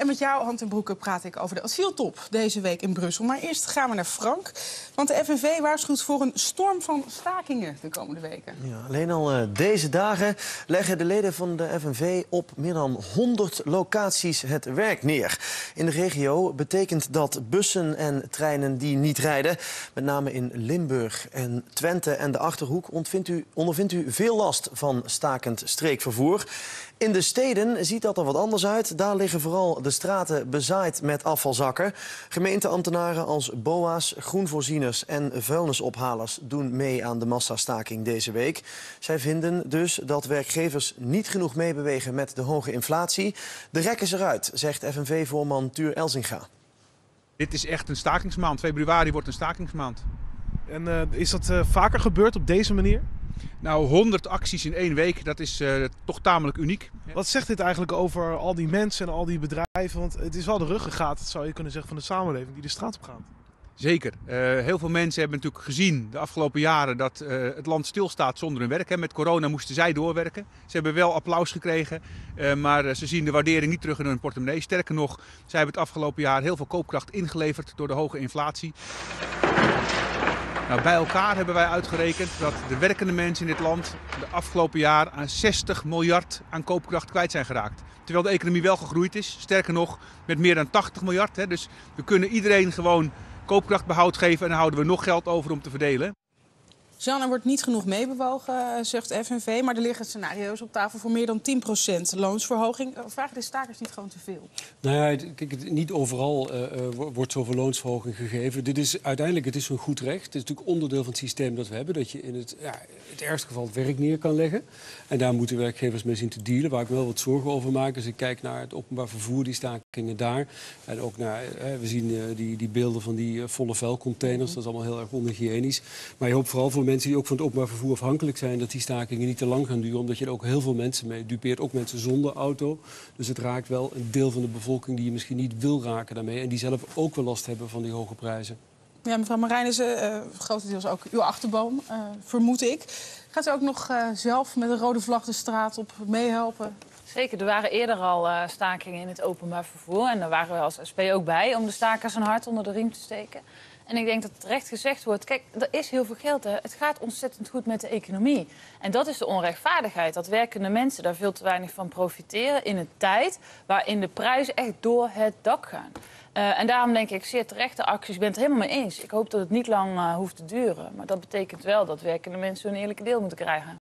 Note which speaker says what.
Speaker 1: En met jou, Hand en Broeke, praat ik over de asieltop deze week in Brussel. Maar eerst gaan we naar Frank. Want de FNV waarschuwt voor een storm van stakingen de komende weken.
Speaker 2: Ja, alleen al deze dagen leggen de leden van de FNV op meer dan 100 locaties het werk neer. In de regio betekent dat bussen en treinen die niet rijden. Met name in Limburg en Twente en de Achterhoek ondervindt u veel last van stakend streekvervoer. In de steden ziet dat er wat anders uit. Daar liggen vooral de straten bezaaid met afvalzakken. Gemeenteambtenaren als BOA's, groenvoorzieners en vuilnisophalers doen mee aan de massastaking deze week. Zij vinden dus dat werkgevers niet genoeg meebewegen met de hoge inflatie. De rek is eruit, zegt FNV-voorman Tuur Elzinga.
Speaker 3: Dit is echt een stakingsmaand. Februari wordt een stakingsmaand.
Speaker 4: En is dat vaker gebeurd op deze manier?
Speaker 3: Nou, 100 acties in 1 week, dat is toch tamelijk uniek.
Speaker 4: Wat zegt dit eigenlijk over al die mensen en al die bedrijven? Want het is wel de ruggengraat, zou je kunnen zeggen, van de samenleving die de straat op gaat.
Speaker 3: Zeker. Heel veel mensen hebben natuurlijk gezien de afgelopen jaren dat het land stilstaat zonder hun werk. Met corona moesten zij doorwerken. Ze hebben wel applaus gekregen, maar ze zien de waardering niet terug in hun portemonnee. Sterker nog, zij hebben het afgelopen jaar heel veel koopkracht ingeleverd door de hoge inflatie. Nou, bij elkaar hebben wij uitgerekend dat de werkende mensen in dit land de afgelopen jaar aan 60 miljard aan koopkracht kwijt zijn geraakt. Terwijl de economie wel gegroeid is, sterker nog met meer dan 80 miljard. Dus we kunnen iedereen gewoon koopkrachtbehoud geven en dan houden we nog geld over om te verdelen.
Speaker 1: Jean, er wordt niet genoeg meebewogen, zegt de FNV. Maar er liggen scenario's op tafel voor meer dan 10% loonsverhoging. Vragen de stakers niet gewoon te veel?
Speaker 5: Nou ja, kijk, niet overal wordt zoveel loonsverhoging gegeven. Het is een goed recht. Het is natuurlijk onderdeel van het systeem dat we hebben. Dat je in het ergste geval het werk neer kan leggen. En daar moeten werkgevers mee zien te dealen. Waar ik wel wat zorgen over maak. Als ik kijk naar het openbaar vervoer, die stakingen daar. En ook naar, we zien die beelden van die volle vuilcontainers. Dat is allemaal heel erg onhygiënisch. Maar je hoopt vooral voor mensen die ook van het openbaar vervoer afhankelijk zijn, dat die stakingen niet te lang gaan duren. Omdat je er ook heel veel mensen mee dupeert. Ook mensen zonder auto. Dus het raakt wel een deel van de bevolking die je misschien niet wil raken daarmee. En die zelf ook wel last hebben van die hoge prijzen.
Speaker 1: Ja, mevrouw Marijnissen, grotendeels ook uw achterboom, vermoed ik. Gaat u ook nog zelf met een rode vlag de straat op meehelpen?
Speaker 6: Zeker, er waren eerder al stakingen in het openbaar vervoer. En daar waren we als SP ook bij om de stakers een hart onder de riem te steken. En ik denk dat terecht gezegd wordt, kijk, er is heel veel geld. Hè. Het gaat ontzettend goed met de economie. En dat is de onrechtvaardigheid. Dat werkende mensen daar veel te weinig van profiteren in een tijd waarin de prijzen echt door het dak gaan. En daarom denk ik zeer terechte acties. Ik ben het er helemaal mee eens. Ik hoop dat het niet lang hoeft te duren. Maar dat betekent wel dat werkende mensen hun eerlijke deel moeten krijgen.